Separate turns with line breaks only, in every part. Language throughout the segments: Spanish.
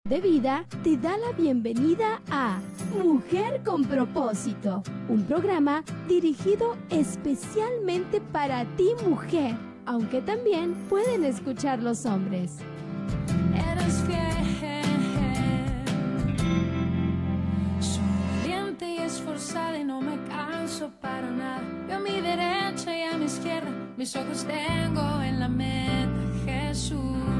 de Vida te da la bienvenida a Mujer con Propósito, un programa dirigido especialmente para ti, mujer, aunque también pueden escuchar los hombres.
Eres fiel, soy valiente y esforzada y no me canso para nada. Yo a mi derecha y a mi izquierda, mis ojos tengo en la meta, Jesús.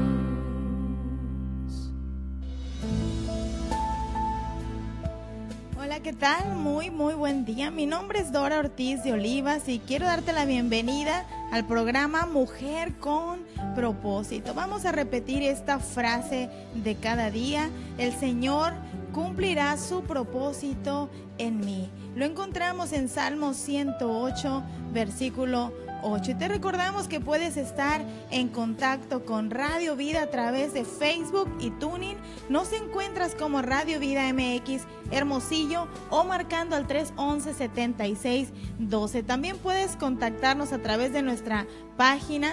Hola, ¿qué tal? Muy buen día. Mi nombre es Dora Ortiz de Olivas y quiero darte la bienvenida al programa Mujer con Propósito. Vamos a repetir esta frase de cada día: el Señor cumplirá su propósito en mí. Lo encontramos en Salmo 108, versículo 8. Y te recordamos que puedes estar en contacto con Radio Vida a través de Facebook y Tuning. Nos encuentras como Radio Vida MX Hermosillo o marcando al 311-7612. También puedes contactarnos a través de nuestra página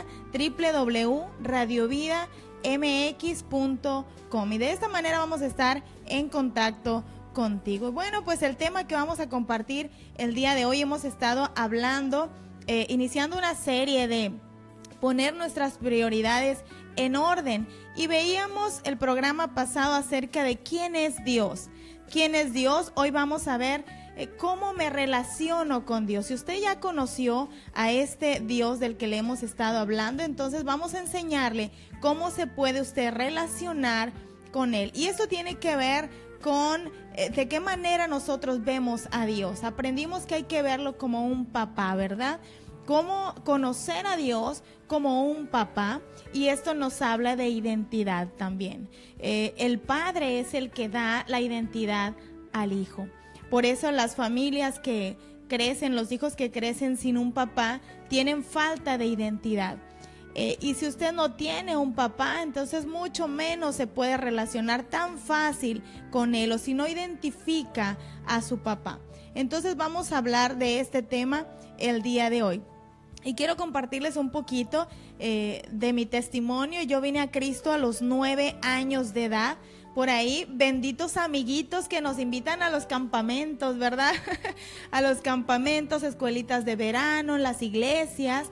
www.radiovidamx.com y de esta manera vamos a estar en contacto contigo. Bueno, pues el tema que vamos a compartir el día de hoy, hemos estado hablando, iniciando una serie de poner nuestras prioridades en orden, y veíamos el programa pasado acerca de quién es Dios. ¿Quién es Dios? Hoy vamos a ver cómo me relaciono con Dios. Si usted ya conoció a este Dios del que le hemos estado hablando, entonces vamos a enseñarle cómo se puede usted relacionar con Él. Y esto tiene que ver con de qué manera nosotros vemos a Dios. Aprendimos que hay que verlo como un papá, ¿verdad? Cómo conocer a Dios como un papá, y esto nos habla de identidad también. El padre es el que da la identidad al hijo. Por eso las familias que crecen, los hijos que crecen sin un papá, tienen falta de identidad. Y si usted no tiene un papá, entonces mucho menos se puede relacionar tan fácil con él, o si no identifica a su papá. Entonces vamos a hablar de este tema el día de hoy. Y quiero compartirles un poquito de mi testimonio. Yo vine a Cristo a los 9 años de edad. Por ahí, benditos amiguitos que nos invitan a los campamentos, ¿verdad? A los campamentos, escuelitas de verano, las iglesias.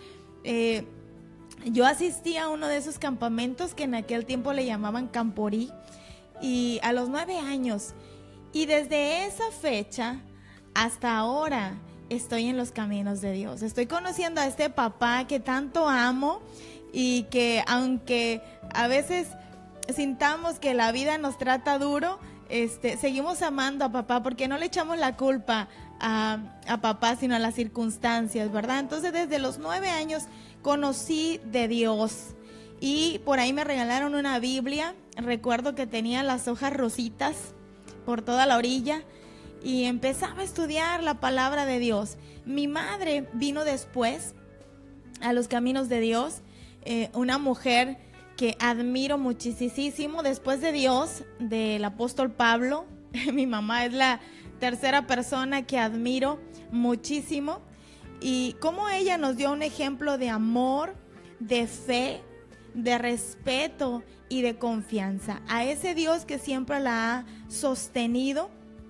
Yo asistí a uno de esos campamentos que en aquel tiempo le llamaban Camporí, y a los 9 años. Y desde esa fecha hasta ahora estoy en los caminos de Dios. Estoy conociendo a este papá que tanto amo, y que aunque a veces sintamos que la vida nos trata duro, seguimos amando a papá, porque no le echamos la culpa a papá, sino a las circunstancias, ¿verdad? Entonces desde los 9 años conocí de Dios, y por ahí me regalaron una Biblia. Recuerdo que tenía las hojas rositas por toda la orilla, y empezaba a estudiar la palabra de Dios. Mi madre vino después a los caminos de Dios, una mujer que admiro muchísimo después de Dios, del apóstol Pablo. Mi mamá es la tercera persona que admiro muchísimo, y cómo ella nos dio un ejemplo de amor, de fe, de respeto y de confianza a ese Dios que siempre la ha sostenido.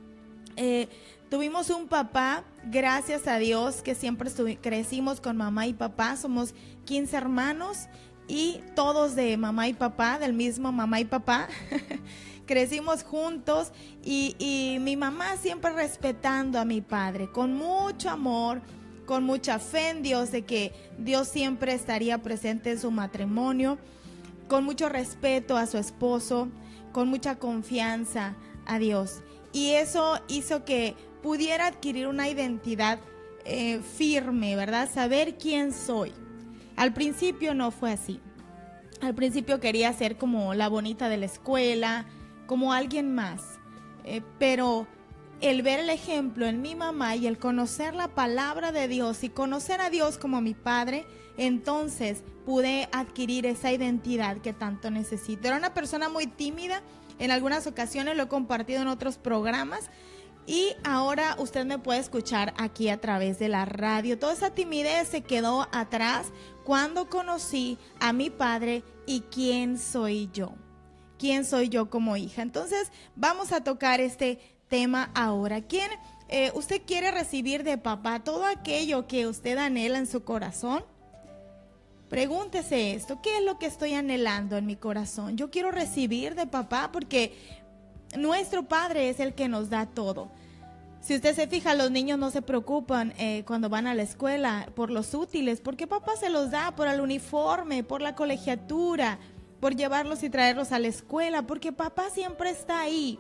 Tuvimos un papá, gracias a Dios, que siempre crecimos con mamá y papá. Somos 15 hermanos y todos de mamá y papá, del mismo mamá y papá. Crecimos juntos, y mi mamá siempre respetando a mi padre, con mucho amor, con mucha fe en Dios, de que Dios siempre estaría presente en su matrimonio, con mucho respeto a su esposo, con mucha confianza a Dios. Y eso hizo que pudiera adquirir una identidad firme, ¿verdad? Saber quién soy. Al principio no fue así. Al principio quería ser como la bonita de la escuela, como alguien más. Pero el ver el ejemplo en mi mamá y el conocer la palabra de Dios y conocer a Dios como mi padre, entonces pude adquirir esa identidad que tanto necesito. Era una persona muy tímida. En algunas ocasiones lo he compartido en otros programas, y ahora usted me puede escuchar aquí a través de la radio. Toda esa timidez se quedó atrás cuando conocí a mi padre y quién soy yo. quién soy yo como hija. Entonces vamos a tocar este tema ahora. ¿Quién usted quiere recibir de papá todo aquello que usted anhela en su corazón? Pregúntese esto, ¿qué es lo que estoy anhelando en mi corazón? Yo quiero recibir de papá porque nuestro Padre es el que nos da todo. Si usted se fija, los niños no se preocupan cuando van a la escuela por los útiles, porque papá se los da por el uniforme, por la colegiatura, por llevarlos y traerlos a la escuela, porque papá siempre está ahí.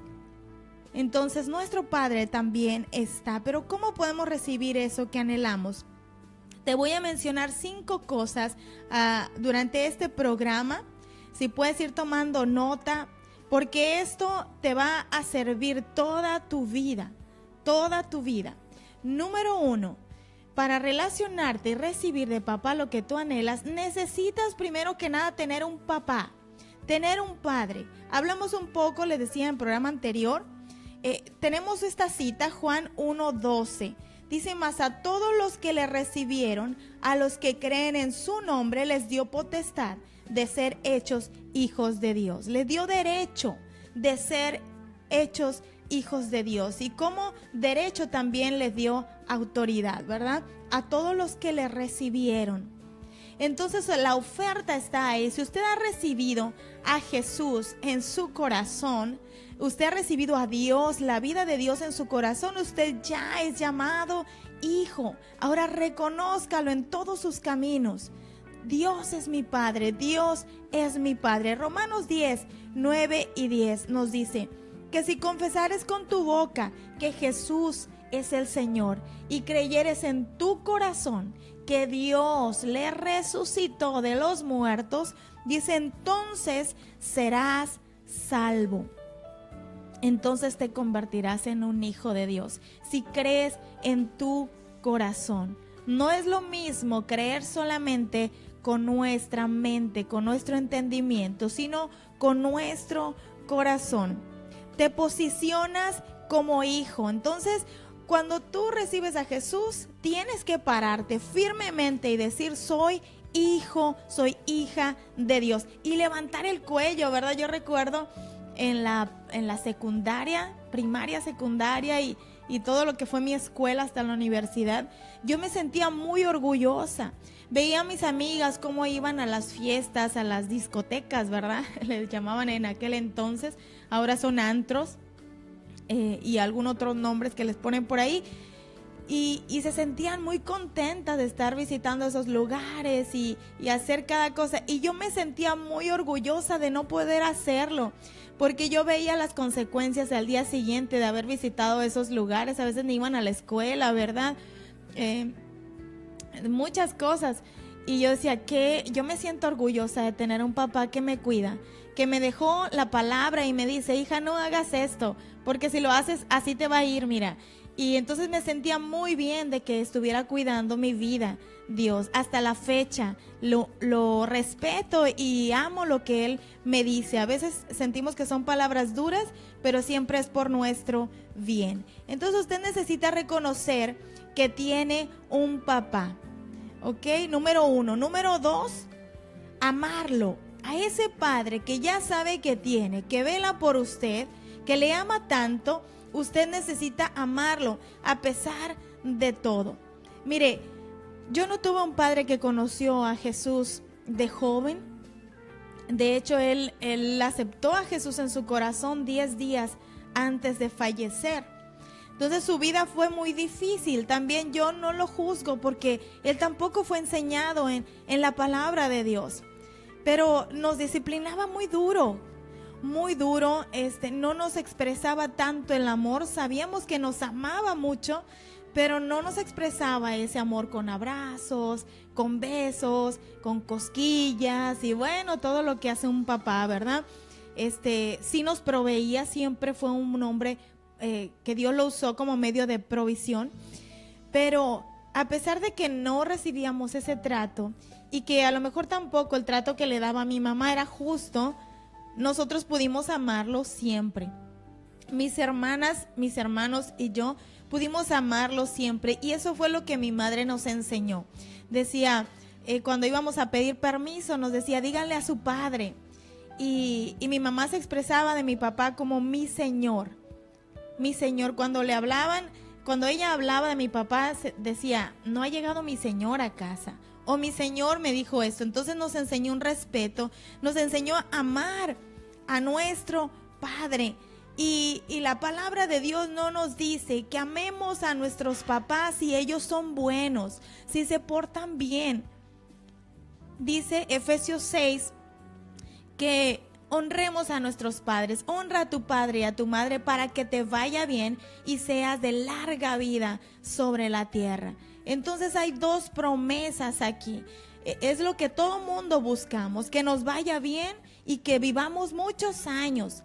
Entonces nuestro Padre también está, pero ¿cómo podemos recibir eso que anhelamos? Te voy a mencionar 5 cosas durante este programa. Si puedes ir tomando nota, porque esto te va a servir toda tu vida, toda tu vida. Número 1, para relacionarte y recibir de papá lo que tú anhelas, necesitas primero que nada tener un papá, tener un padre. Hablamos un poco, les decía en el programa anterior, tenemos esta cita, Juan 1:12. Dice, mas a todos los que le recibieron, a los que creen en su nombre, les dio potestad de ser hechos hijos de Dios. Les dio derecho de ser hechos hijos de Dios. Y como derecho también les dio autoridad, ¿verdad? A todos los que le recibieron. Entonces la oferta está ahí. Si usted ha recibido a Jesús en su corazón, usted ha recibido a Dios, la vida de Dios en su corazón, usted ya es llamado hijo. Ahora reconózcalo en todos sus caminos. Dios es mi Padre, Dios es mi Padre. Romanos 10, 9 y 10 nos dice que si confesares con tu boca que Jesús es el Señor y creyeres en tu corazón que Dios le resucitó de los muertos, dice, entonces serás salvo. Entonces te convertirás en un hijo de Dios. Si crees en tu corazón. No es lo mismo creer solamente con nuestra mente, con nuestro entendimiento, sino con nuestro corazón. Te posicionas como hijo. Entonces, cuando tú recibes a Jesús, tienes que pararte firmemente y decir, soy hijo, soy hija de Dios. Y levantar el cuello, ¿verdad? Yo recuerdo en la secundaria, primaria, secundaria y todo lo que fue mi escuela hasta la universidad, yo me sentía muy orgullosa. Veía a mis amigas cómo iban a las fiestas, a las discotecas, ¿verdad? Les llamaban en aquel entonces, ahora son antros y algún otros nombres que les ponen por ahí. Y se sentían muy contentas de estar visitando esos lugares y hacer cada cosa. Y yo me sentía muy orgullosa de no poder hacerlo, porque yo veía las consecuencias al día siguiente de haber visitado esos lugares. A veces ni iban a la escuela, ¿verdad? Muchas cosas. Y yo decía que yo me siento orgullosa de tener un papá que me cuida, que me dejó la palabra y me dice, hija, no hagas esto, porque si lo haces así te va a ir, mira. Y entonces me sentía muy bien de que estuviera cuidando mi vida, Dios. Hasta la fecha lo respeto y amo lo que Él me dice. A veces sentimos que son palabras duras, pero siempre es por nuestro bien. Entonces usted necesita reconocer que tiene un papá, ¿ok? Número 1. Número 2, amarlo. A ese padre que ya sabe que tiene, que vela por usted, que le ama tanto. Usted necesita amarlo a pesar de todo. Mire, yo no tuve un padre que conoció a Jesús de joven. De hecho, él aceptó a Jesús en su corazón 10 días antes de fallecer. Entonces su vida fue muy difícil. También yo no lo juzgo porque él tampoco fue enseñado en la palabra de Dios. Pero nos disciplinaba muy duro. Muy duro, no nos expresaba tanto el amor. Sabíamos que nos amaba mucho, pero no nos expresaba ese amor con abrazos, con besos, con cosquillas y bueno, todo lo que hace un papá, ¿verdad? Sí nos proveía, siempre fue un hombre que Dios lo usó como medio de provisión, pero a pesar de que no recibíamos ese trato y que a lo mejor tampoco el trato que le daba a mi mamá era justo, nosotros pudimos amarlo siempre. Mis hermanas, mis hermanos y yo pudimos amarlo siempre. Y eso fue lo que mi madre nos enseñó. Decía, cuando íbamos a pedir permiso, nos decía, díganle a su padre. y mi mamá se expresaba de mi papá como mi señor. Mi señor, cuando ella hablaba de mi papá, decía, no ha llegado mi señor a casa, o mi señor me dijo esto. Entonces nos enseñó un respeto, nos enseñó a amar a nuestro padre. Y la palabra de Dios no nos dice que amemos a nuestros papás si ellos son buenos, si se portan bien. Dice Efesios 6 que honremos a nuestros padres. Honra a tu padre y a tu madre para que te vaya bien y seas de larga vida sobre la tierra. Entonces hay dos promesas aquí. Es lo que todo mundo buscamos, que nos vaya bien y que vivamos muchos años.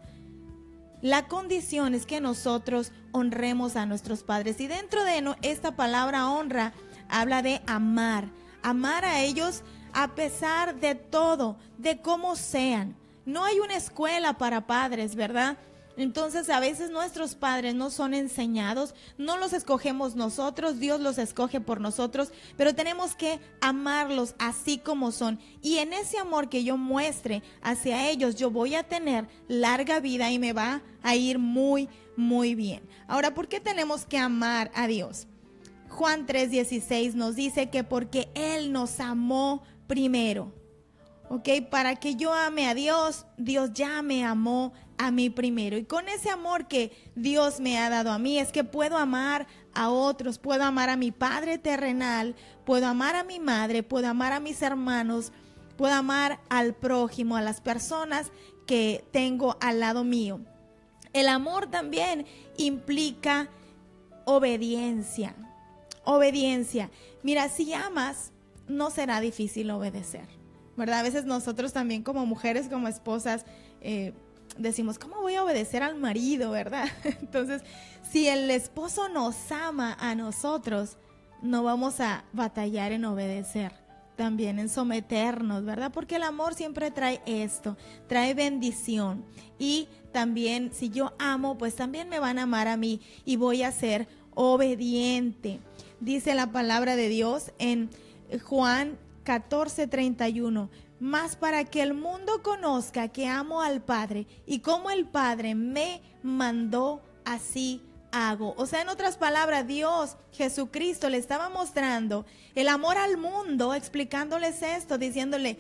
La condición es que nosotros honremos a nuestros padres. Y dentro de esta palabra honra, habla de amar. Amar a ellos a pesar de todo, de cómo sean. No hay una escuela para padres, ¿verdad? Entonces a veces nuestros padres no son enseñados, no los escogemos nosotros, Dios los escoge por nosotros, pero tenemos que amarlos así como son. Y en ese amor que yo muestre hacia ellos, yo voy a tener larga vida y me va a ir muy, muy bien. Ahora, ¿por qué tenemos que amar a Dios? Juan 3:16 nos dice que porque Él nos amó primero. ¿Ok? Para que yo ame a Dios, Dios ya me amó a mí primero. Y con ese amor que Dios me ha dado a mí, es que puedo amar a otros, puedo amar a mi Padre terrenal, puedo amar a mi madre, puedo amar a mis hermanos, puedo amar al prójimo, a las personas que tengo al lado mío. El amor también implica obediencia. Obediencia. Mira, si amas, no será difícil obedecer, ¿verdad? A veces nosotros también como mujeres, como esposas, decimos, ¿cómo voy a obedecer al marido, verdad? Entonces, si el esposo nos ama a nosotros, no vamos a batallar en obedecer, también en someternos, ¿verdad? Porque el amor siempre trae esto, trae bendición. Y también, si yo amo, pues también me van a amar a mí y voy a ser obediente. Dice la palabra de Dios en Juan 14:31, mas para que el mundo conozca que amo al Padre y como el Padre me mandó, así hago. O sea, en otras palabras, Dios, Jesucristo, le estaba mostrando el amor al mundo, explicándoles esto, diciéndole,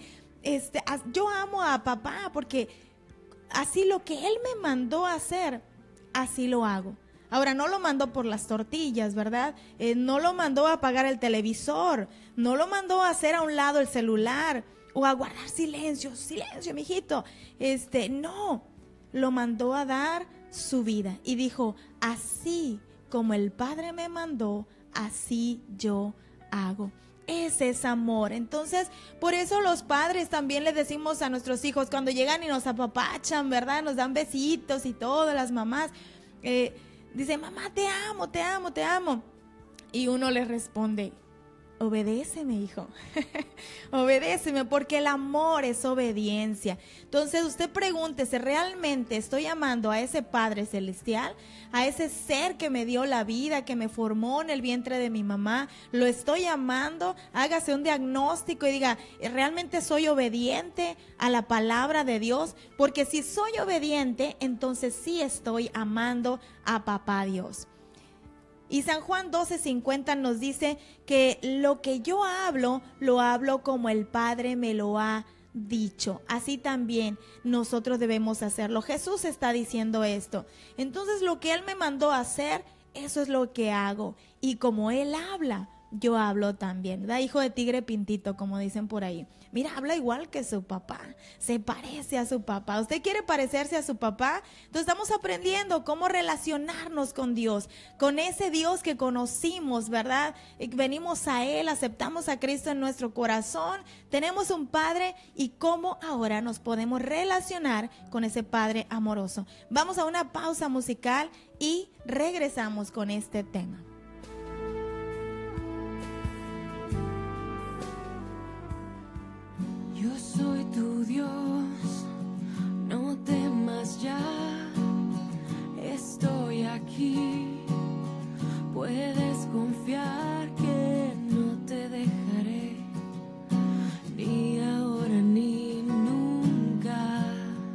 yo amo a papá porque así lo que Él me mandó a hacer, así lo hago. Ahora, no lo mandó por las tortillas, ¿verdad? No lo mandó a apagar el televisor, no lo mandó a hacer a un lado el celular o a guardar silencio, mijito. No, lo mandó a dar su vida y dijo, así como el Padre me mandó, así yo hago. Ese es amor. Entonces, por eso los padres también le decimos a nuestros hijos cuando llegan y nos apapachan, ¿verdad? Nos dan besitos y todo, las mamás. Dice, mamá, te amo, te amo, te amo. Y uno le responde, obedéceme, hijo. Obedéceme, porque el amor es obediencia. Entonces usted pregúntese, ¿realmente estoy amando a ese Padre Celestial? A ese ser que me dio la vida, que me formó en el vientre de mi mamá. ¿Lo estoy amando? Hágase un diagnóstico y diga, ¿realmente soy obediente a la palabra de Dios? Porque si soy obediente, entonces sí estoy amando a papá Dios. Y San Juan 12:50 nos dice que lo que yo hablo, lo hablo como el Padre me lo ha dicho. Así también nosotros debemos hacerlo. Jesús está diciendo esto. Entonces lo que Él me mandó a hacer, eso es lo que hago. Y como Él habla, yo hablo también, ¿verdad? Hijo de tigre pintito, como dicen por ahí. Mira, habla igual que su papá, se parece a su papá. ¿Usted quiere parecerse a su papá? Entonces estamos aprendiendo cómo relacionarnos con Dios, con ese Dios que conocimos, ¿verdad? Venimos a Él, aceptamos a Cristo en nuestro corazón, tenemos un Padre y cómo ahora nos podemos relacionar con ese Padre amoroso. Vamos a una pausa musical y regresamos con este tema.
Yo soy tu Dios, no temas ya, estoy aquí, puedes confiar que no te dejaré, ni ahora ni nunca.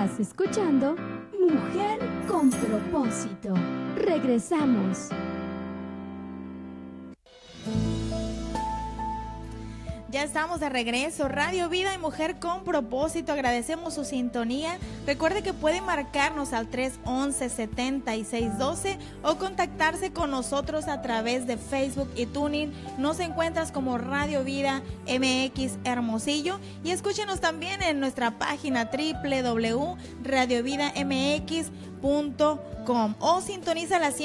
Estás escuchando Mujer con Propósito. Regresamos.
Ya estamos de regreso, Radio Vida y Mujer con Propósito. Agradecemos su sintonía. Recuerde que puede marcarnos al 311-7612 o contactarse con nosotros a través de Facebook y TuneIn. Nos encuentras como Radio Vida MX Hermosillo y escúchenos también en nuestra página www.radiovidamx.com o sintoniza la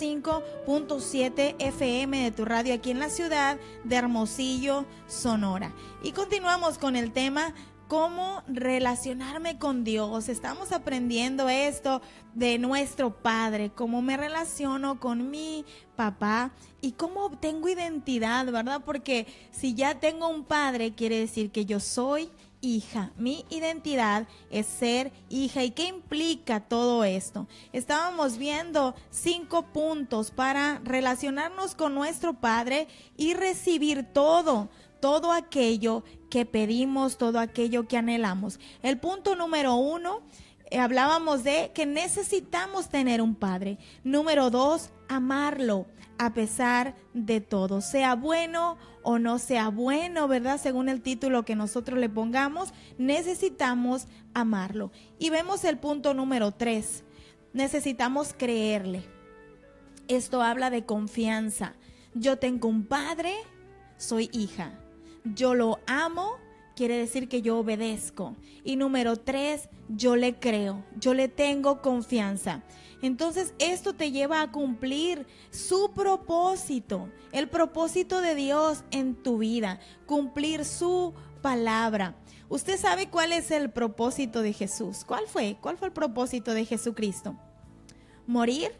105.7 FM de tu radio aquí en la ciudad de Hermosillo, Sonora. Y continuamos con el tema cómo relacionarme con Dios. Estamos aprendiendo esto de nuestro Padre, cómo me relaciono con mi papá y cómo obtengo identidad, ¿verdad? Porque si ya tengo un padre, quiere decir que yo soy hija. Mi identidad es ser hija. ¿Y qué implica todo esto? Estábamos viendo 5 puntos para relacionarnos con nuestro Padre y recibir todo aquello que pedimos, todo aquello que anhelamos. El punto número 1, hablábamos de que necesitamos tener un Padre. Número 2, amarlo a pesar de todo, sea bueno o no sea bueno, ¿verdad? Según el título que nosotros le pongamos, necesitamos amarlo. Y vemos el punto número 3, necesitamos creerle. Esto habla de confianza. Yo tengo un padre, soy hija. Yo lo amo, quiere decir que yo obedezco. Y número 3, yo le creo, yo le tengo confianza. Entonces esto te lleva a cumplir su propósito, el propósito de Dios en tu vida, cumplir su palabra. ¿Usted sabe cuál es el propósito de Jesús? ¿Cuál fue el propósito de Jesucristo? ¿Morir?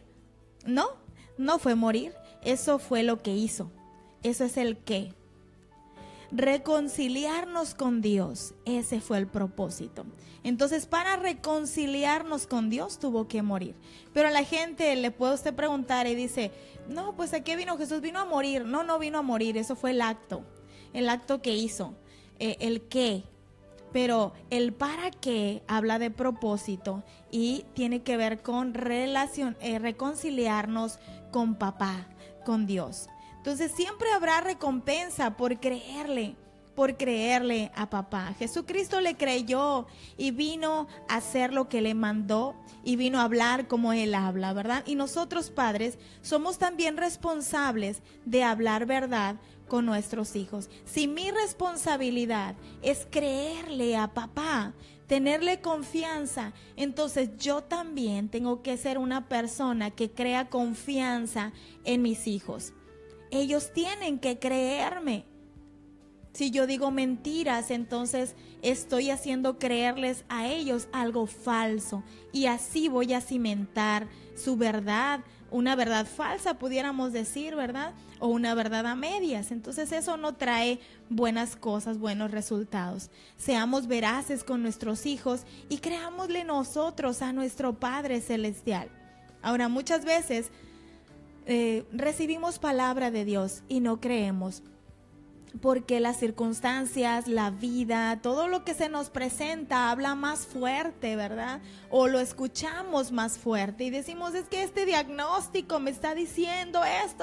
No fue morir, eso fue lo que hizo. Eso es el qué. Reconciliarnos con Dios, ese fue el propósito. Entonces, para reconciliarnos con Dios tuvo que morir. Pero a la gente le puede usted preguntar y dice, no, pues ¿a qué vino Jesús? Vino a morir. No vino a morir, eso fue el acto que hizo, el qué. Pero el para qué habla de propósito y tiene que ver con reconciliarnos con papá, con Dios. Entonces siempre habrá recompensa por creerle a papá. Jesucristo le creyó y vino a hacer lo que le mandó y vino a hablar como él habla, ¿verdad? Y nosotros padres somos también responsables de hablar verdad con nuestros hijos. Si mi responsabilidad es creerle a papá, tenerle confianza, entonces yo también tengo que ser una persona que crea confianza en mis hijos. Ellos tienen que creerme. Si yo digo mentiras, entonces estoy haciendo creerles a ellos algo falso y así voy a cimentar su verdad, una verdad falsa pudiéramos decir, ¿verdad? O una verdad a medias. Entonces eso no trae buenas cosas, buenos resultados. Seamos veraces con nuestros hijos y creámosle nosotros a nuestro Padre Celestial. Ahora, muchas veces recibimos palabra de Dios y no creemos porque las circunstancias, la vida, todo lo que se nos presenta habla más fuerte, ¿verdad? O lo escuchamos más fuerte y decimos, es que este diagnóstico me está diciendo esto.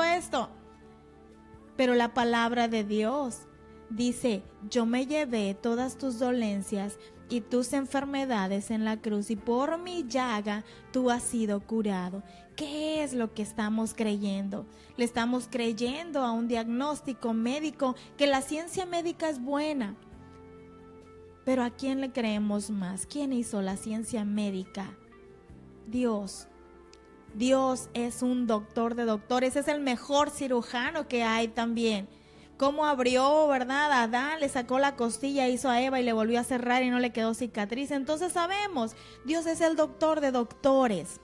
Pero la palabra de Dios dice, yo me llevé todas tus dolencias y tus enfermedades en la cruz y por mi llaga tú has sido curado. ¿Qué es lo que estamos creyendo? Le estamos creyendo a un diagnóstico médico, que la ciencia médica es buena. Pero ¿a quién le creemos más? ¿Quién hizo la ciencia médica? Dios. Dios es un doctor de doctores, es el mejor cirujano que hay también. Cómo abrió, ¿verdad? A Adán, le sacó la costilla, hizo a Eva y le volvió a cerrar y no le quedó cicatriz. Entonces sabemos, Dios es el doctor de doctores.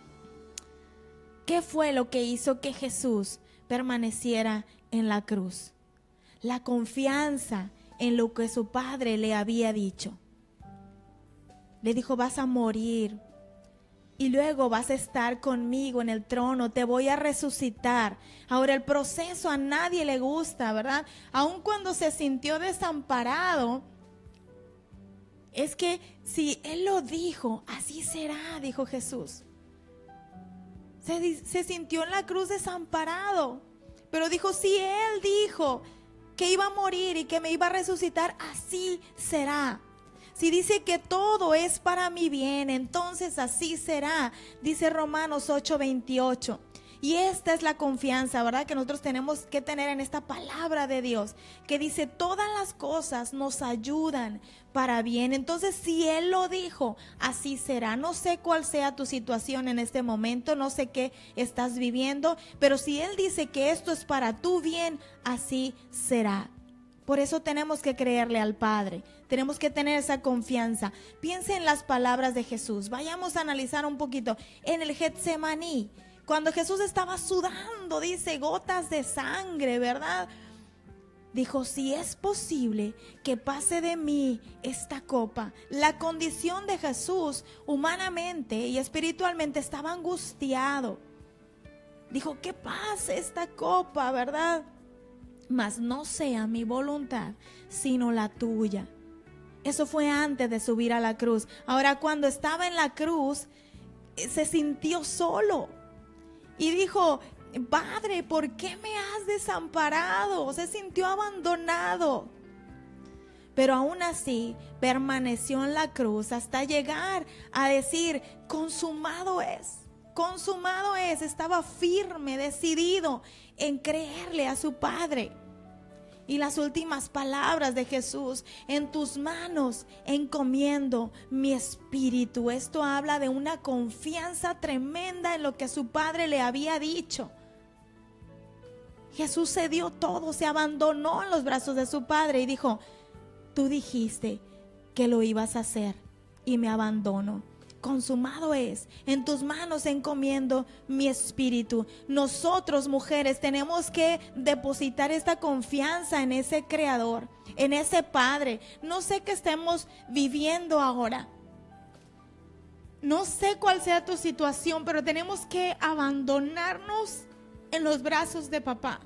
¿Qué fue lo que hizo que Jesús permaneciera en la cruz? La confianza en lo que su Padre le había dicho. Le dijo, vas a morir y luego vas a estar conmigo en el trono, te voy a resucitar. Ahora el proceso a nadie le gusta, ¿verdad? Aun cuando se sintió desamparado, es que si Él lo dijo, así será, dijo Jesús. Se sintió en la cruz desamparado, pero dijo, si Él dijo que iba a morir y que me iba a resucitar, así será. Si dice que todo es para mi bien, entonces así será, dice Romanos 8:28. Y esta es la confianza, ¿verdad?, que nosotros tenemos que tener en esta palabra de Dios, que dice, todas las cosas nos ayudan para bien. Entonces, si Él lo dijo, así será. No sé cuál sea tu situación en este momento, no sé qué estás viviendo, pero si Él dice que esto es para tu bien, así será. Por eso tenemos que creerle al Padre, tenemos que tener esa confianza. Piense en las palabras de Jesús. Vayamos a analizar un poquito en el Getsemaní. Cuando Jesús estaba sudando, dice, gotas de sangre, ¿verdad? Dijo, si es posible que pase de mí esta copa. La condición de Jesús humanamente y espiritualmente estaba angustiado. Dijo, que pase esta copa, ¿verdad? Mas no sea mi voluntad, sino la tuya. Eso fue antes de subir a la cruz. Ahora, cuando estaba en la cruz, se sintió solo. Y dijo, Padre, ¿por qué me has desamparado? Se sintió abandonado. Pero aún así permaneció en la cruz hasta llegar a decir, consumado es. Consumado es. Estaba firme, decidido en creerle a su Padre. Y las últimas palabras de Jesús, en tus manos encomiendo mi espíritu. Esto habla de una confianza tremenda en lo que su Padre le había dicho. Jesús se dio todo, se abandonó en los brazos de su Padre y dijo, tú dijiste que lo ibas a hacer y me abandono. Consumado es, en tus manos encomiendo mi espíritu. Nosotros, mujeres, tenemos que depositar esta confianza en ese Creador, en ese Padre. No sé qué estemos viviendo ahora, no sé cuál sea tu situación, pero tenemos que abandonarnos en los brazos de papá.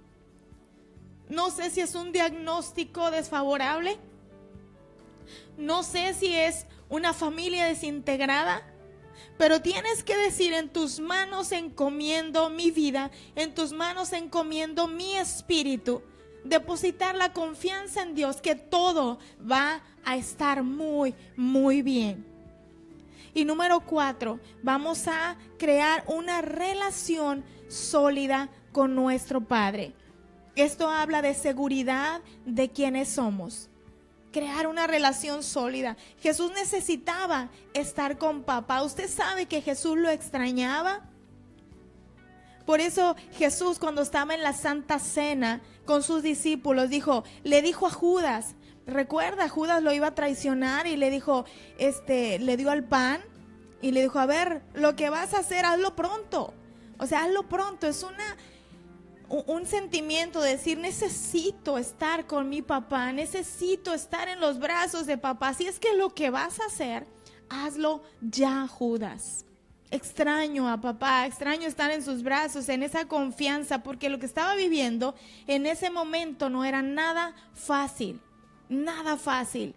No sé si es un diagnóstico desfavorable, no sé si es una familia desintegrada, pero tienes que decir, en tus manos encomiendo mi vida, en tus manos encomiendo mi espíritu. Depositar la confianza en Dios, que todo va a estar muy, muy bien. Y número 4, vamos a crear una relación sólida con nuestro Padre. Esto habla de seguridad de quienes somos. Crear una relación sólida. Jesús necesitaba estar con papá. ¿Usted sabe que Jesús lo extrañaba? Por eso Jesús, cuando estaba en la Santa Cena con sus discípulos, le dijo a Judas, recuerda, Judas lo iba a traicionar y le dijo, le dio el pan y le dijo, a ver, lo que vas a hacer, hazlo pronto. O sea, hazlo pronto. Es un sentimiento de decir, necesito estar con mi papá, necesito estar en los brazos de papá. Si es que lo que vas a hacer, hazlo ya, Judas. Extraño a papá, extraño estar en sus brazos, en esa confianza, porque lo que estaba viviendo en ese momento no era nada fácil, nada fácil.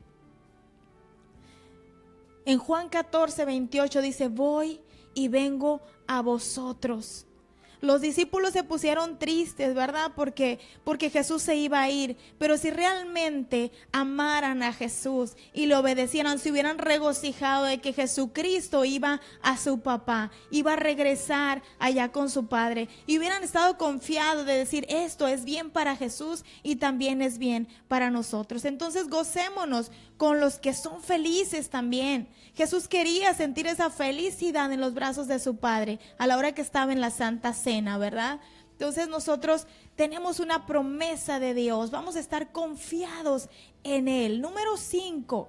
En Juan 14:28 dice, voy y vengo a vosotros. Los discípulos se pusieron tristes, ¿verdad? Porque Jesús se iba a ir. Pero si realmente amaran a Jesús y le obedecieran, se hubieran regocijado de que Jesucristo iba a su papá, iba a regresar allá con su Padre. Y hubieran estado confiados de decir, esto es bien para Jesús y también es bien para nosotros. Entonces gocémonos con los que son felices también. Jesús quería sentir esa felicidad en los brazos de su Padre a la hora que estaba en la Santa Cena, ¿verdad? Entonces nosotros tenemos una promesa de Dios, vamos a estar confiados en Él. Número 5,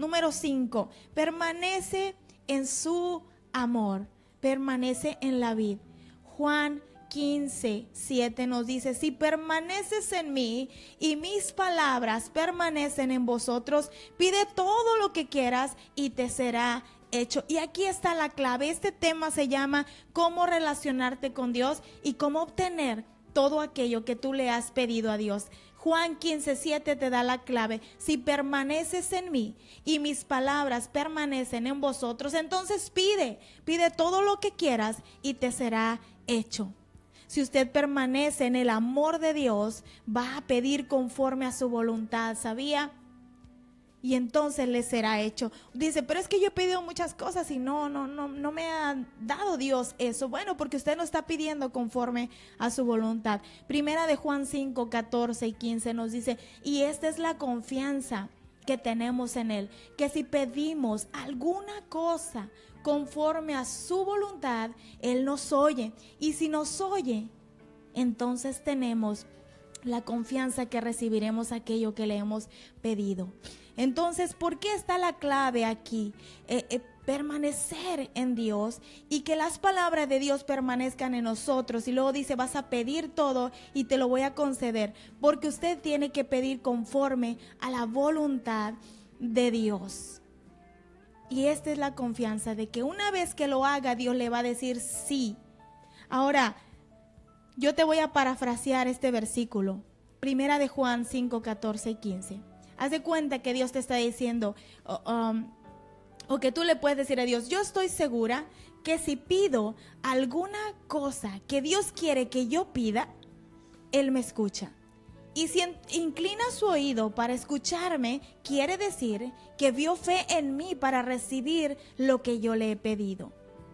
permanece en su amor, permanece en la vid. Juan 15:7 nos dice, si permaneces en mí y mis palabras permanecen en vosotros, pide todo lo que quieras y te será hecho. Y aquí está la clave. Este tema se llama cómo relacionarte con Dios y cómo obtener todo aquello que tú le has pedido a Dios. Juan 15:7 te da la clave. Si permaneces en mí y mis palabras permanecen en vosotros, entonces pide todo lo que quieras y te será hecho. Si usted permanece en el amor de Dios, va a pedir conforme a su voluntad, ¿sabía? Y entonces le será hecho. Dice, pero es que yo he pedido muchas cosas y no me ha dado Dios eso. Bueno, porque usted no está pidiendo conforme a su voluntad. Primera de Juan 5:14 y 15 nos dice, y esta es la confianza que tenemos en Él, que si pedimos alguna cosa conforme a su voluntad, Él nos oye. Y si nos oye, entonces tenemos la confianza que recibiremos aquello que le hemos pedido. Entonces, ¿por qué está la clave aquí? Permanecer en Dios y que las palabras de Dios permanezcan en nosotros. Y luego dice, vas a pedir todo y te lo voy a conceder, porque usted tiene que pedir conforme a la voluntad de Dios. Y esta es la confianza de que una vez que lo haga, Dios le va a decir sí. Ahora, yo te voy a parafrasear este versículo. Primera de Juan 5:14 y 15. Haz de cuenta que Dios te está diciendo, o que tú le puedes decir a Dios, yo estoy segura que si pido alguna cosa que Dios quiere que yo pida, Él me escucha. Y si inclina su oído para escucharme, quiere decir que vio fe en mí para recibir lo que yo le he pedido.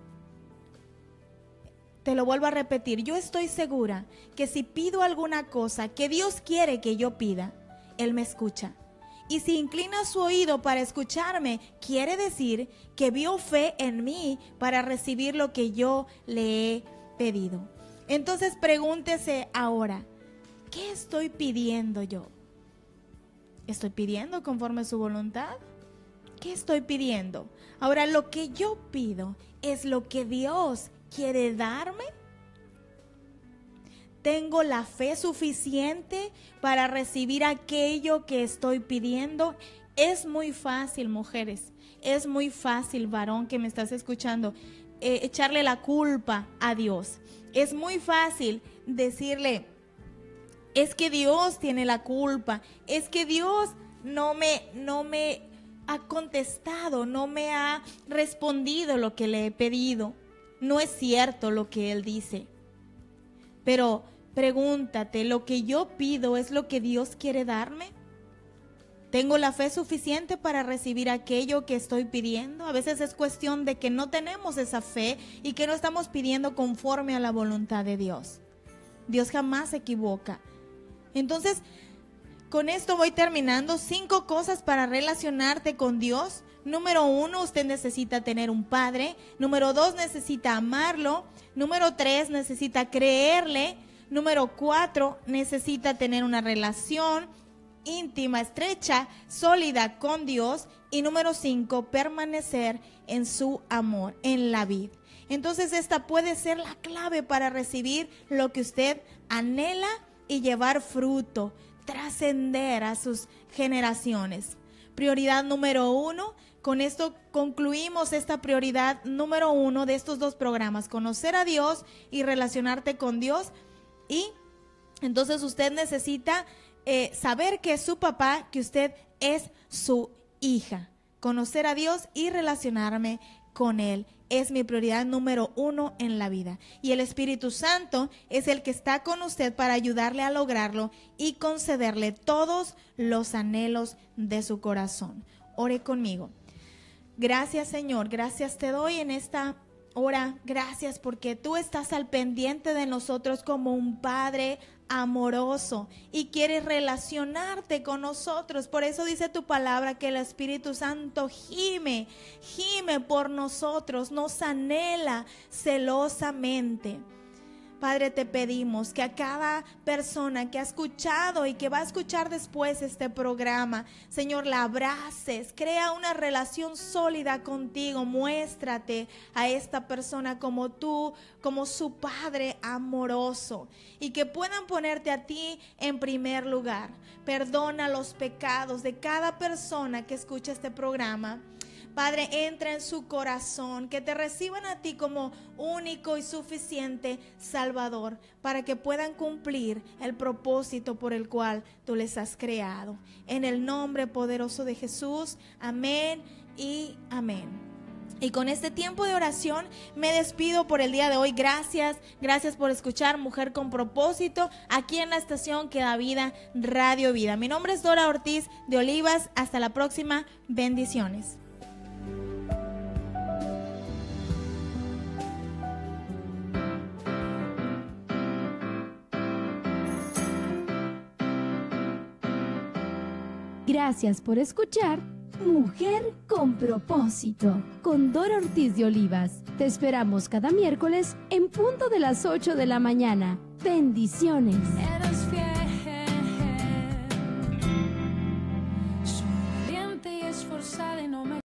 Te lo vuelvo a repetir, yo estoy segura que si pido alguna cosa que Dios quiere que yo pida, Él me escucha. Y si inclina su oído para escucharme, quiere decir que vio fe en mí para recibir lo que yo le he pedido. Entonces pregúntese ahora, ¿qué estoy pidiendo yo? ¿Estoy pidiendo conforme a su voluntad? ¿Qué estoy pidiendo? Ahora, lo que yo pido es lo que Dios quiere darme. ¿Tengo la fe suficiente para recibir aquello que estoy pidiendo? Es muy fácil, mujeres, es muy fácil, varón que me estás escuchando, echarle la culpa a Dios. Es muy fácil decirle, es que Dios tiene la culpa, es que Dios no me ha contestado, no me ha respondido lo que le he pedido. No es cierto lo que Él dice. Pero pregúntate, ¿lo que yo pido es lo que Dios quiere darme? ¿Tengo la fe suficiente para recibir aquello que estoy pidiendo? A veces es cuestión de que no tenemos esa fe y que no estamos pidiendo conforme a la voluntad de Dios. Dios jamás se equivoca. Entonces, con esto voy terminando. 5 cosas para relacionarte con Dios. Número 1, usted necesita tener un padre. Número 2, necesita amarlo. Número 3, necesita creerle. Número 4, necesita tener una relación íntima, estrecha, sólida con Dios. Y número 5, permanecer en su amor, en la vid. Entonces esta puede ser la clave para recibir lo que usted anhela y llevar fruto, trascender a sus generaciones. Prioridad número 1. Con esto concluimos esta prioridad número 1 de estos 2 programas, conocer a Dios y relacionarte con Dios. Y entonces usted necesita saber que es su papá, que usted es su hija. Conocer a Dios y relacionarme con Él es mi prioridad número 1 en la vida. Y el Espíritu Santo es el que está con usted para ayudarle a lograrlo y concederle todos los anhelos de su corazón. Ore conmigo. Gracias, Señor, gracias te doy en esta hora. Gracias porque tú estás al pendiente de nosotros como un Padre amoroso y quieres relacionarte con nosotros. Por eso dice tu palabra que el Espíritu Santo gime por nosotros, nos anhela celosamente. Padre, te pedimos que a cada persona que ha escuchado y que va a escuchar después este programa, Señor, la abraces, crea una relación sólida contigo, muéstrate a esta persona como tú, como su Padre amoroso, y que puedan ponerte a ti en primer lugar. Perdona los pecados de cada persona que escucha este programa. Padre, entra en su corazón, que te reciban a ti como único y suficiente Salvador, para que puedan cumplir el propósito por el cual tú les has creado. En el nombre poderoso de Jesús, amén y amén. Y con este tiempo de oración me despido por el día de hoy. Gracias por escuchar Mujer con Propósito aquí en la estación que da vida, Radio Vida. Mi nombre es Dora Ortiz de Olivas. Hasta la próxima. Bendiciones.
Gracias por escuchar Mujer con Propósito, con Dora Ortiz de Olivas. Te esperamos cada miércoles en punto de las 8 de la mañana. Bendiciones.
Eres fiel, soy valiente y esforzada y no me